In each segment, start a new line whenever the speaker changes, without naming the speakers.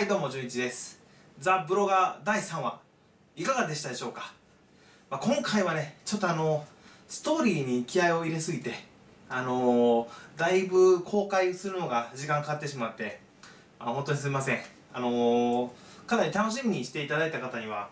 どうも、じゅんいちです。ザ・ブロガー第3話、いかがでしたでしょうか。今回はね、ちょっとストーリーに気合を入れすぎて、だいぶ公開するのが時間かかってしまって、本当にすみません。かなり楽しみにしていただいた方には、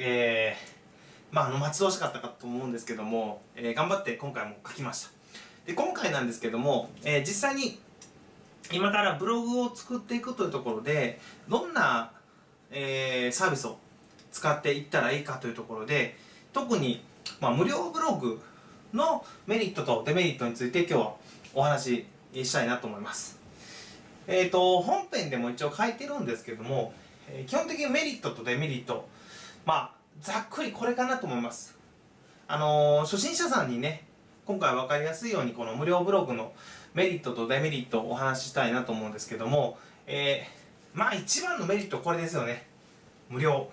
待ち遠しかったかと思うんですけども、頑張って今回も書きました。で、今回なんですけども、実際に、今からブログを作っていくというところで、どんな、サービスを使っていったらいいかというところで、特に、無料ブログのメリットとデメリットについて今日はお話ししたいなと思います。本編でも一応書いてるんですけども、基本的にメリットとデメリット、ざっくりこれかなと思います。初心者さんにね、今回分かりやすいようにこの無料ブログのメリットとデメリットをお話ししたいなと思うんですけども、一番のメリットはこれですよね。無料。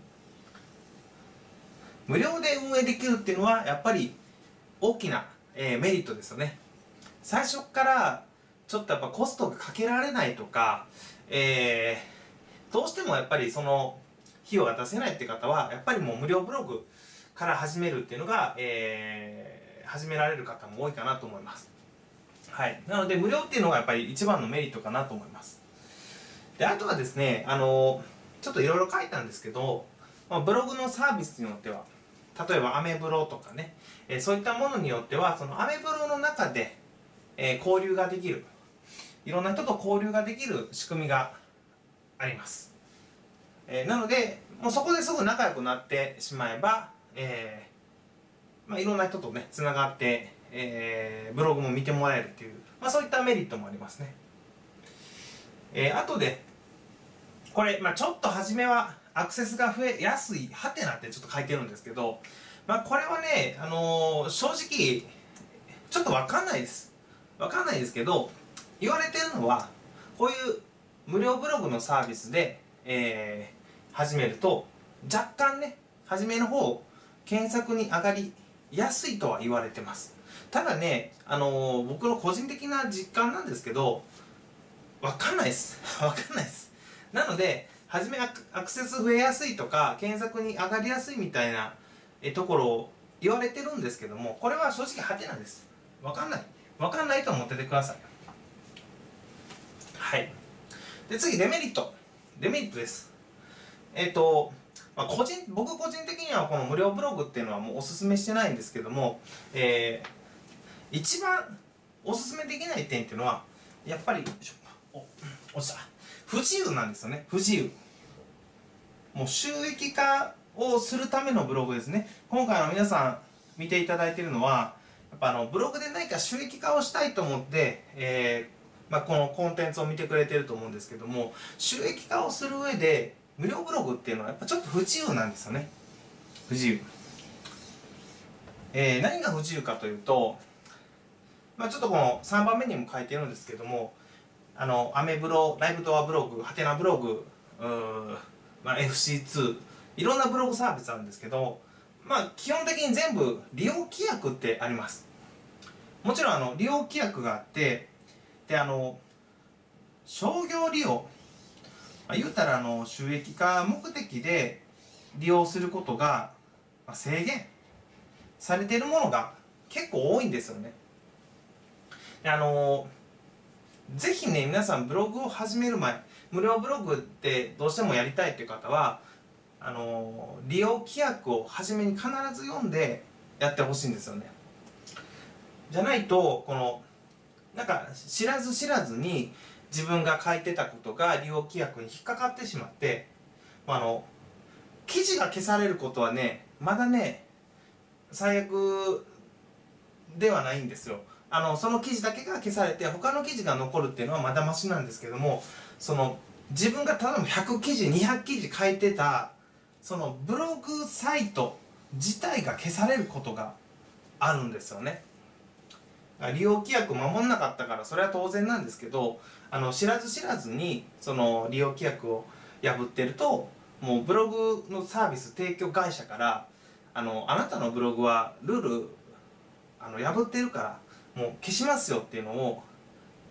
無料で運営できるっていうのはやっぱり大きな、メリットですよね。最初からちょっとやっぱコストがかけられないとか、どうしてもやっぱりその費用が出せないって方はやっぱりもう無料ブログから始めるっていうのが、始められる方も多いかなと思います。はい。なので、無料っていうのがやっぱり一番のメリットかなと思います。で、あとはですね、ちょっといろいろ書いたんですけど、ブログのサービスによっては、例えばアメブロとかね、そういったものによっては、そのアメブロの中で、交流ができる。いろんな人と交流ができる仕組みがあります。なので、もうそこですぐ仲良くなってしまえば、いろんな人とね、つながって、ブログも見てもらえるっていう、そういったメリットもありますね。あとで、これ、ちょっと初めはアクセスが増えやすい、はてなってちょっと書いてるんですけど、これはね、正直、ちょっとわかんないです。わかんないですけど、言われてるのは、こういう無料ブログのサービスで、始めると、若干ね、初めの方、検索に上がり安いとは言われてます。ただね、僕の個人的な実感なんですけど、わかんないです。わかんないです。なので、初めアクセス増えやすいとか、検索に上がりやすいみたいなところを言われてるんですけども、これは正直ハテナです。わかんない。わかんないと思っててください。はい。で、次、デメリット。デメリットです。僕個人的にはこの無料ブログっていうのはもうおすすめしてないんですけども、一番おすすめできない点っていうのは、やっぱり、落ちた。不自由なんですよね。不自由。もう収益化をするためのブログですね。今回皆さん見ていただいているのは、やっぱブログで何か収益化をしたいと思って、このコンテンツを見てくれてると思うんですけども、収益化をする上で、無料ブログっていうのはやっぱちょっと不自由なんですよね。不自由。何が不自由かというと、ちょっとこの3番目にも書いてるんですけども、アメブロ、ライブドアブログ、ハテナブログ、FC2、いろんなブログサービスあるんですけど、基本的に全部利用規約ってあります。もちろん利用規約があって、で、商業利用、言うたら収益化目的で利用することが、制限されているものが結構多いんですよね。でぜひね、皆さんブログを始める前、無料ブログってどうしてもやりたいっていう方は、利用規約を初めに必ず読んでやってほしいんですよね。じゃないと、知らず知らずに自分が書いてたことが利用規約に引っかかってしまって、記事が消されることはね、まだね、最悪ではないんですよ。その記事だけが消されて他の記事が残るっていうのはまだマシなんですけども、自分が例えば100記事200記事書いてたそのブログサイト自体が消されることがあるんですよね。利用規約を守んなかったからそれは当然なんですけど、知らず知らずにその利用規約を破ってると、もうブログのサービス提供会社からあなたのブログはルール破ってるからもう消しますよっていうのを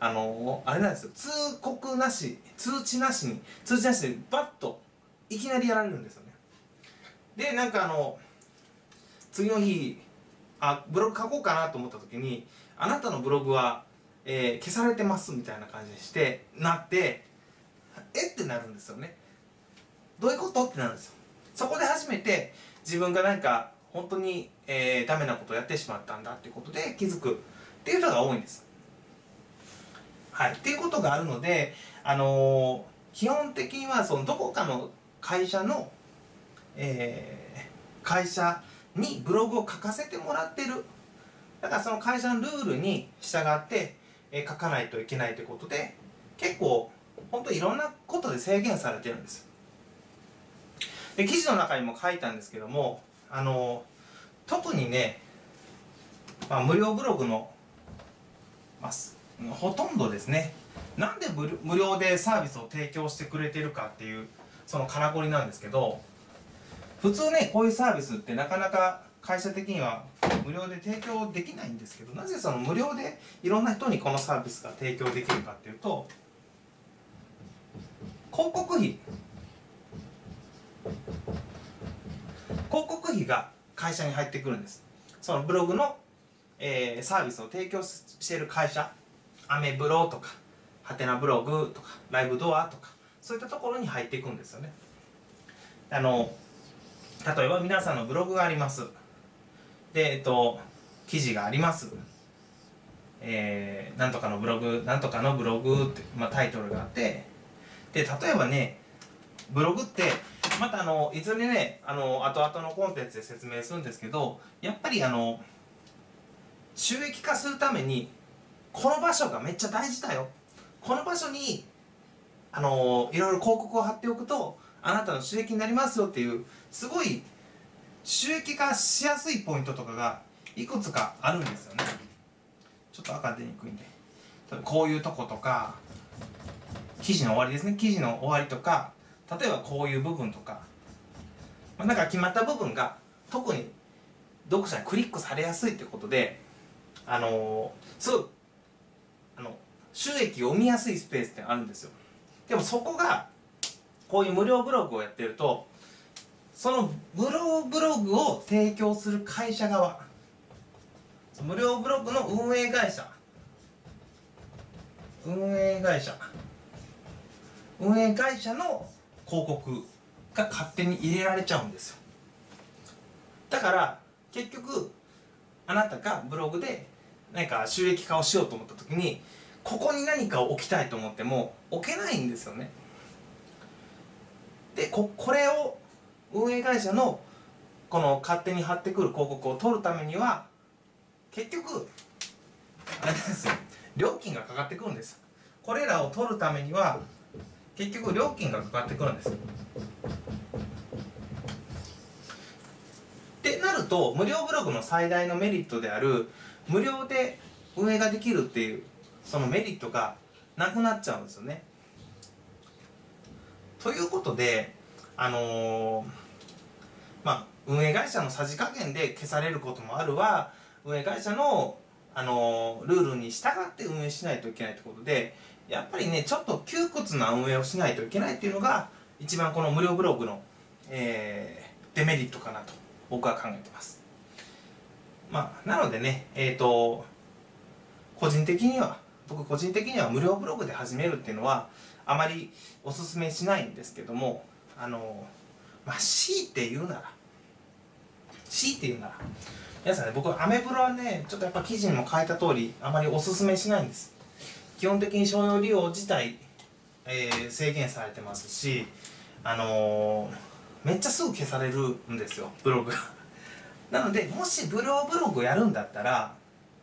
あれなんですよ、通知なしでバッといきなりやられるんですよね。でなんか次の日ブログ書こうかなと思った時に、あなたのブログは、消されてますみたいな感じにしてなって、ってなるんですよね。どういうことってなるんですよ。そこで初めて自分がなんか本当に、ダメなことをやってしまったんだっていうことで気づくっていう人が多いんです。はい、っていうことがあるので、基本的にはそのどこかの会社の、会社にブログを書かせてもらってる。だからその会社のルールに従って、書かないといけないということで、結構本当にいろんなことで制限されてるんです。で記事の中にも書いたんですけども、特にね、無料ブログの、ほとんどですね、なんで無料でサービスを提供してくれてるかっていうそのからこりなんですけど、普通ねこういうサービスってなかなか会社的には無料で提供できないんですけど、なぜその無料でいろんな人にこのサービスが提供できるかっていうと、広告費が会社に入ってくるんです。そのブログの、サービスを提供している会社、アメブロとかハテナブログとかライブドアとか、そういったところに入っていくんですよね。例えば皆さんのブログがあります。で、記事があります。なんとかのブログなんとかのブログって、タイトルがあって、で例えばねブログってまたいずれね後々のコンテンツで説明するんですけど、やっぱり収益化するためにこの場所がめっちゃ大事だよ、この場所にいろいろ広告を貼っておくとあなたの収益になりますよっていう、すごい収益化しやすいポイントとかがいくつかあるんですよね。ちょっと赤出にくいんで、こういうとことか、記事の終わりですね、記事の終わりとか、例えばこういう部分とか、なんか決まった部分が特に読者にクリックされやすいってことで、すごい収益を生みやすいスペースってあるんですよ。でもそこがこういう無料ブログをやってると、その無料ブログを提供する会社側、無料ブログの運営会社の広告が勝手に入れられちゃうんですよ。だから結局あなたがブログで何か収益化をしようと思った時に、ここに何かを置きたいと思っても置けないんですよね。でこれを運営会社のこの勝手に貼ってくる広告を取るためには結局あれなんですよ、料金がかかってくるんです。これらを取るためには結局料金がかかってくるんです。ってなると、無料ブログの最大のメリットである無料で運営ができるっていうそのメリットがなくなっちゃうんですよね。ということで運営会社のさじ加減で消されることもあるわ、運営会社のルールに従って運営しないといけないということで、やっぱりねちょっと窮屈な運営をしないといけないっていうのが一番この無料ブログの、デメリットかなと僕は考えてます。なのでね僕個人的には無料ブログで始めるっていうのはあまりおすすめしないんですけども、強いて言うなら皆さんね、僕アメブロはねちょっとやっぱ記事にも書いた通りあまりおすすめしないんです。基本的に商用利用自体、制限されてますし、めっちゃすぐ消されるんですよブログがなのでもし無料ブログをやるんだったら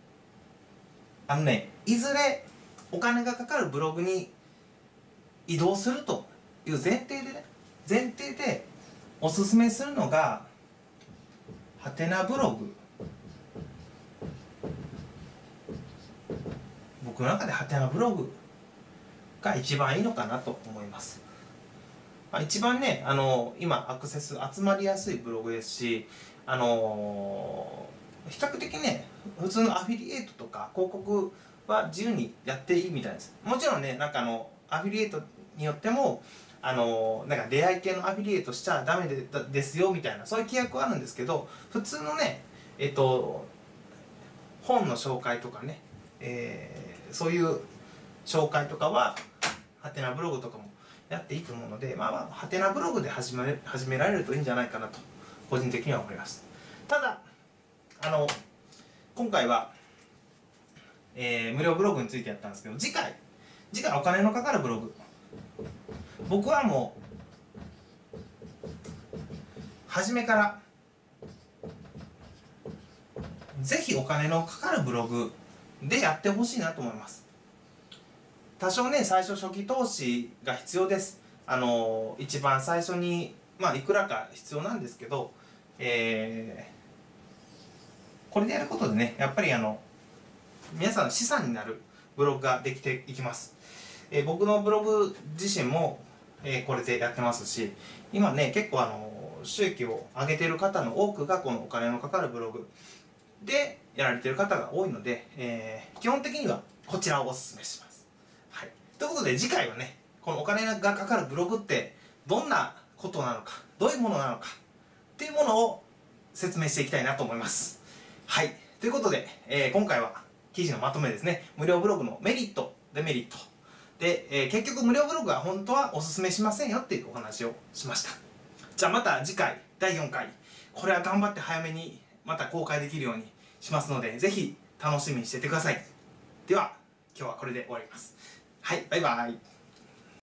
いずれお金がかかるブログに移動するという前提でおすすめするのがハテナブログ。僕の中でハテナブログが一番いいのかなと思います。一番ね今アクセス集まりやすいブログですし、比較的ね普通のアフィリエイトとか広告は自由にやっていいみたいです。もちろんね、なんかアフィリエイトによってもなんか出会い系のアフィリエイトしちゃダメですよみたいな、そういう規約はあるんですけど、普通のね本の紹介とかね、そういう紹介とかはハテナブログとかもやっていいと思うので、ハテナブログで始められるといいんじゃないかなと個人的には思います。ただ今回は、無料ブログについてやったんですけど、次回お金のかかるブログ、僕はもう初めからぜひお金のかかるブログでやってほしいなと思います。多少ね、最初初期投資が必要です。一番最初にいくらか必要なんですけど、これでやることでね、やっぱり皆さんの資産になるブログができていきます。僕のブログ自身も、これでやってますし、今ね結構収益を上げている方の多くがこのお金のかかるブログでやられている方が多いので、基本的にはこちらをお勧めします。はい、ということで次回はね、このお金がかかるブログってどんなことなのか、どういうものなのかっていうものを説明していきたいなと思います。はい、ということで、今回は記事のまとめですね。無料ブログのメリットデメリットで、結局無料ブログは本当はおすすめしませんよっていうお話をしました。じゃあまた次回第4回、これは頑張って早めにまた公開できるようにしますので、ぜひ楽しみにしててください。では今日はこれで終わります。はい、バイバイ。